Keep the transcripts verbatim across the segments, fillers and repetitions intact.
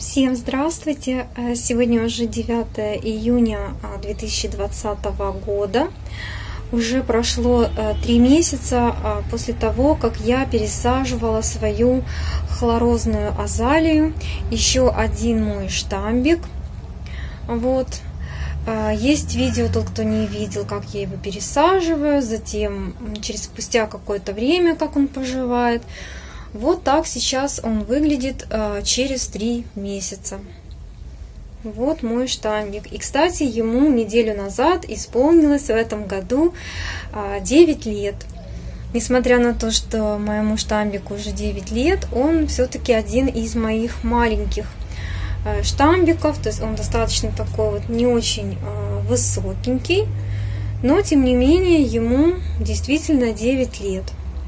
Всем здравствуйте! Сегодня уже девятое июня две тысячи двадцатого года. Уже прошло три месяца после того, как я пересаживала свою хлорозную азалию. Еще один мой штамбик. Вот. Есть видео, тот, кто не видел, как я его пересаживаю. Затем, через спустя какое-то время, как он поживает. Вот так сейчас он выглядит э, через три месяца. Вот мой штамбик. И, кстати, ему неделю назад исполнилось в этом году э, девять лет. Несмотря на то, что моему штамбику уже девять лет, он все-таки один из моих маленьких э, штамбиков. То есть он достаточно такой вот не очень э, высокенький. Но, тем не менее, ему действительно девять лет.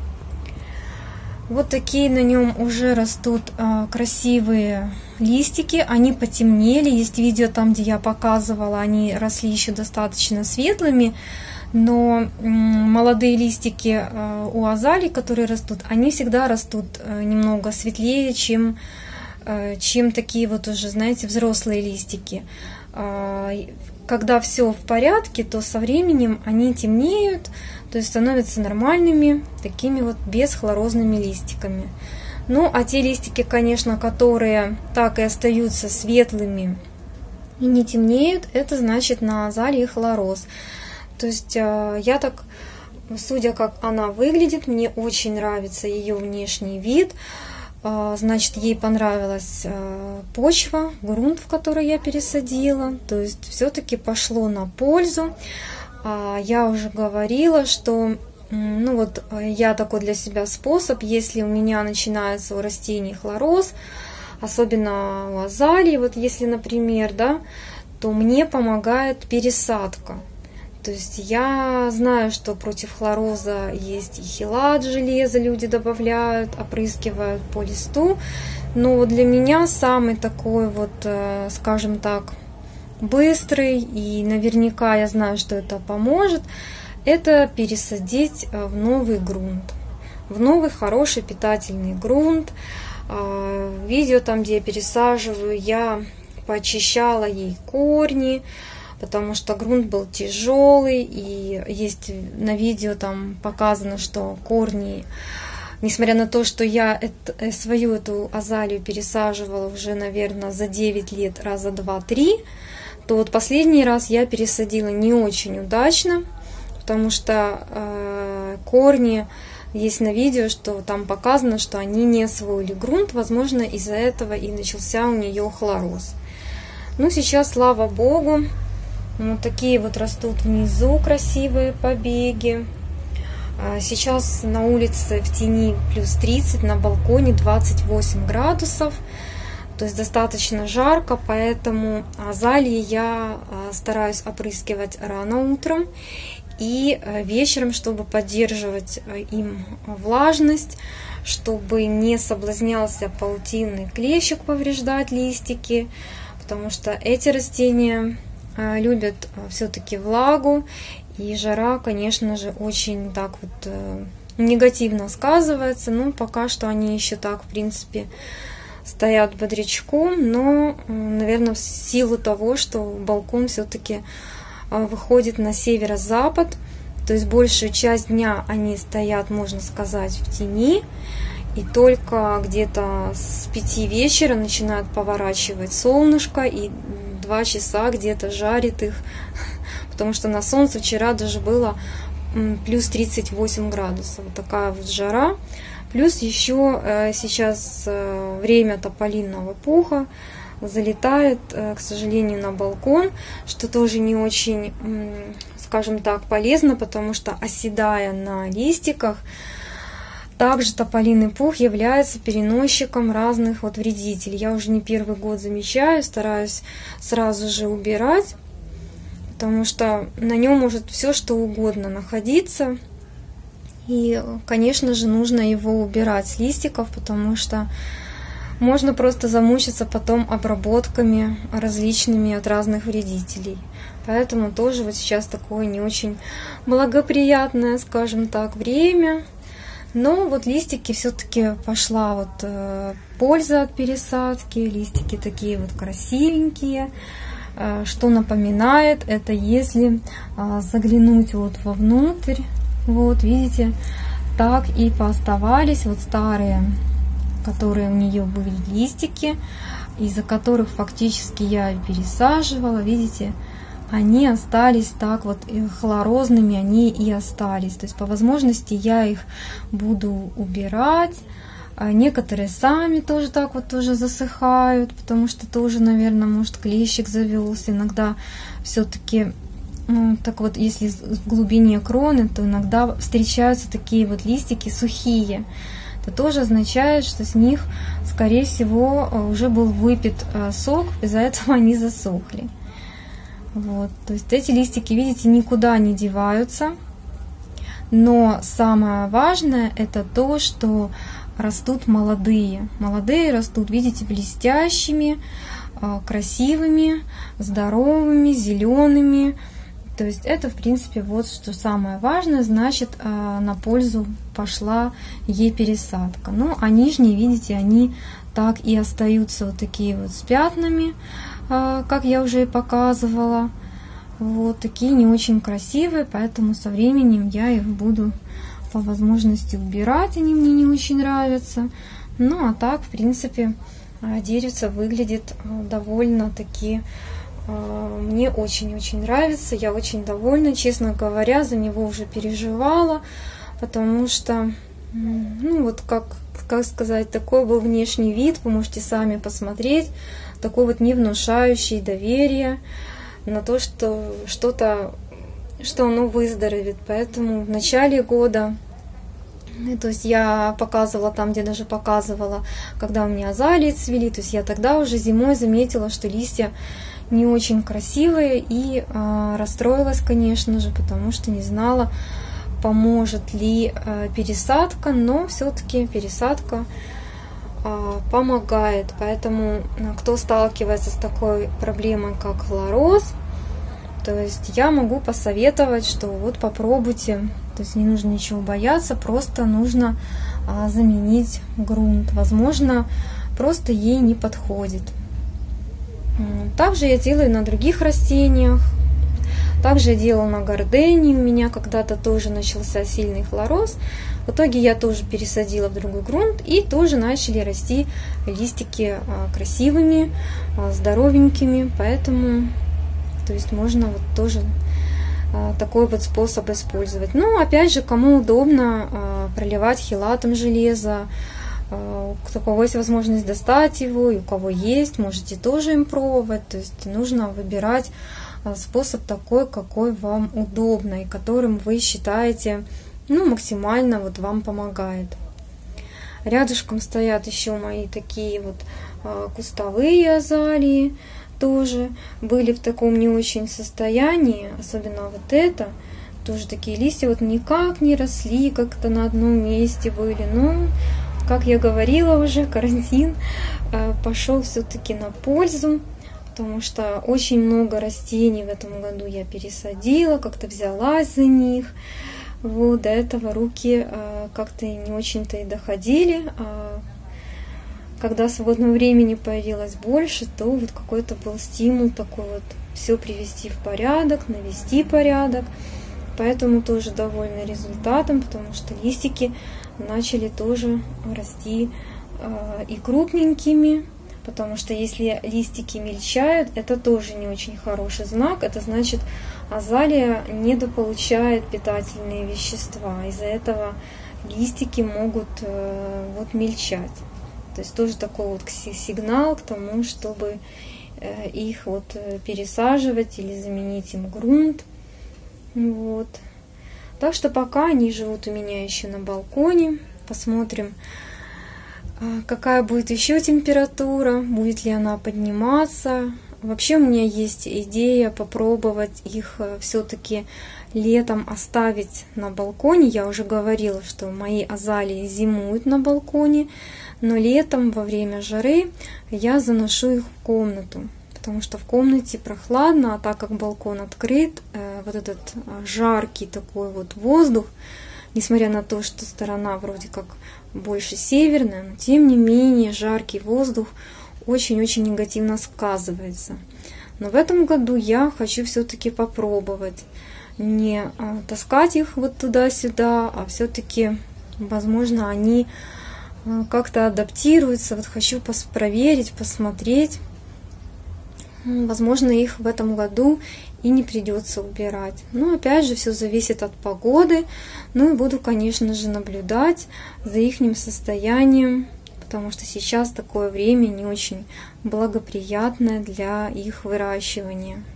Вот такие на нем уже растут а, красивые листики, они потемнели. Есть видео там, где я показывала, они росли еще достаточно светлыми, но м, молодые листики а, у азалий, которые растут, они всегда растут а, немного светлее, чем, а, чем такие вот уже, знаете, взрослые листики. А, когда все в порядке, то со временем они темнеют, то есть становятся нормальными, такими вот бесхлорозными листиками. Ну, а те листики, конечно, которые так и остаются светлыми и не темнеют, это значит на азалии хлороз. То есть я так, судя как она выглядит, мне очень нравится ее внешний вид. Значит, ей понравилась почва, грунт, в который я пересадила. То есть все-таки пошло на пользу. Я уже говорила, что ну вот я такой для себя способ, если у меня начинается у растений хлороз, особенно у азалий, вот если, например, да, то мне помогает пересадка. То есть я знаю, что против хлороза есть и хелат, железо люди добавляют, опрыскивают по листу. Но вот для меня самый такой вот, скажем так, быстрый, и наверняка я знаю, что это поможет, это пересадить в новый грунт. В новый хороший питательный грунт. Видео там, где я пересаживаю, я поочищала ей корни, потому что грунт был тяжелый, и есть на видео там показано, что корни, несмотря на то, что я это, свою эту азалию пересаживала уже, наверное, за девять лет раза два-три, то вот последний раз я пересадила не очень удачно, потому что э, корни, есть на видео, что там показано, что они не освоили грунт, возможно, из-за этого и начался у нее хлороз. Ну, сейчас, слава богу, вот такие вот растут внизу красивые побеги. Сейчас на улице в тени плюс тридцать, на балконе двадцать восемь градусов. То есть достаточно жарко, поэтому азалии я стараюсь опрыскивать рано утром и вечером, чтобы поддерживать им влажность, чтобы не соблазнялся паутинный клещик повреждать листики, потому что эти растения любят все-таки влагу, и жара, конечно же, очень так вот негативно сказывается. Но пока что они еще так, в принципе, стоят бодрячком, но, наверное, в силу того, что балкон все-таки выходит на северо-запад, то есть большую часть дня они стоят, можно сказать, в тени, и только где-то с пяти вечера начинают поворачивать солнышко, и два часа где-то жарит их, потому что на солнце вчера даже было плюс тридцать восемь градусов. Вот такая вот жара. Плюс еще сейчас время тополиного пуха, залетает, к сожалению, на балкон, что тоже не очень, скажем так, полезно, потому что, оседая на листиках, также тополиный пух является переносчиком разных вот вредителей. Я уже не первый год замечаю, стараюсь сразу же убирать, потому что на нем может все что угодно находиться. И, конечно же, нужно его убирать с листиков, потому что можно просто замучиться потом обработками различными от разных вредителей. Поэтому тоже вот сейчас такое не очень благоприятное, скажем так, время. Но вот листики все-таки пошла вот э, польза от пересадки. Листики такие вот красивенькие. Э, что напоминает, это если э, заглянуть вот вовнутрь, вот видите, так и пооставались вот старые, которые у нее были листики, из-за которых фактически я пересаживала, видите, они остались так вот хлорозными, они и остались. То есть по возможности я их буду убирать. А некоторые сами тоже так вот тоже засыхают, потому что тоже, наверное, может, клещик завелся. Иногда все-таки, ну, так вот, если в глубине кроны, то иногда встречаются такие вот листики сухие. Это тоже означает, что с них, скорее всего, уже был выпит сок, из-за этого они засохли. Вот, то есть эти листики, видите, никуда не деваются. Но самое важное это то, что растут молодые. Молодые растут, видите, блестящими, красивыми, здоровыми, зелеными. То есть это, в принципе, вот что самое важное, значит, на пользу пошла ей пересадка. Ну, а нижние, видите, они так и остаются вот такие вот с пятнами, как я уже и показывала. Вот такие не очень красивые, поэтому со временем я их буду по возможности убирать, они мне не очень нравятся. Ну, а так, в принципе, деревце выглядит довольно-таки... Мне очень-очень нравится, я очень довольна, честно говоря, за него уже переживала, потому что, ну вот как, как сказать, такой был внешний вид, вы можете сами посмотреть, такой вот не внушающий доверия на то, что что-то, что оно выздоровеет. Поэтому в начале года, то есть я показывала там, где даже показывала, когда у меня азалии цвели, то есть я тогда уже зимой заметила, что листья не очень красивые, и э, расстроилась, конечно же, потому что не знала, поможет ли э, пересадка, но все-таки пересадка э, помогает. Поэтому кто сталкивается с такой проблемой, как хлороз, то есть я могу посоветовать, что вот попробуйте, то есть не нужно ничего бояться, просто нужно э, заменить грунт. Возможно, просто ей не подходит. Также я делаю на других растениях. Также я делала на гордении. У меня когда-то тоже начался сильный хлороз. В итоге я тоже пересадила в другой грунт. И тоже начали расти листики красивыми, здоровенькими. Поэтому, то есть можно вот тоже такой вот способ использовать. Но опять же, кому удобно проливать хелатом железо, у кого есть возможность достать его, и у кого есть, можете тоже им пробовать. То есть нужно выбирать способ такой, какой вам удобно и которым вы считаете, ну, максимально вот вам помогает. Рядышком стоят еще мои такие вот кустовые азалии, тоже были в таком не очень состоянии, особенно вот это. Тоже такие листья вот никак не росли, как-то на одном месте были, но... Как я говорила уже, карантин пошел все-таки на пользу, потому что очень много растений в этом году я пересадила, как-то взялась за них. Вот, до этого руки как-то не очень-то и доходили. А когда свободного времени появилось больше, то вот какой-то был стимул такой вот все привести в порядок, навести порядок. Поэтому тоже довольна результатом, потому что листики начали тоже расти э, и крупненькими, потому что если листики мельчают, это тоже не очень хороший знак. Это значит, азалия недополучает питательные вещества. Из-за этого листики могут э, вот мельчать. То есть тоже такой вот сигнал к тому, чтобы э, их вот пересаживать или заменить им грунт. Вот. Так что пока они живут у меня еще на балконе. Посмотрим, какая будет еще температура, будет ли она подниматься. Вообще у меня есть идея попробовать их все-таки летом оставить на балконе. Я уже говорила, что мои азалии зимуют на балконе, но летом во время жары я заношу их в комнату. Потому что в комнате прохладно, а так как балкон открыт, вот этот жаркий такой вот воздух несмотря на то, что сторона вроде как больше северная, но тем не менее жаркий воздух очень-очень негативно сказывается. Но в этом году я хочу все-таки попробовать не таскать их вот туда-сюда, а все-таки, возможно, они как-то адаптируются. Вот хочу проверить, посмотреть. Возможно, их в этом году и не придется убирать. Но опять же, все зависит от погоды. Ну и буду, конечно же, наблюдать за их состоянием, потому что сейчас такое время не очень благоприятное для их выращивания.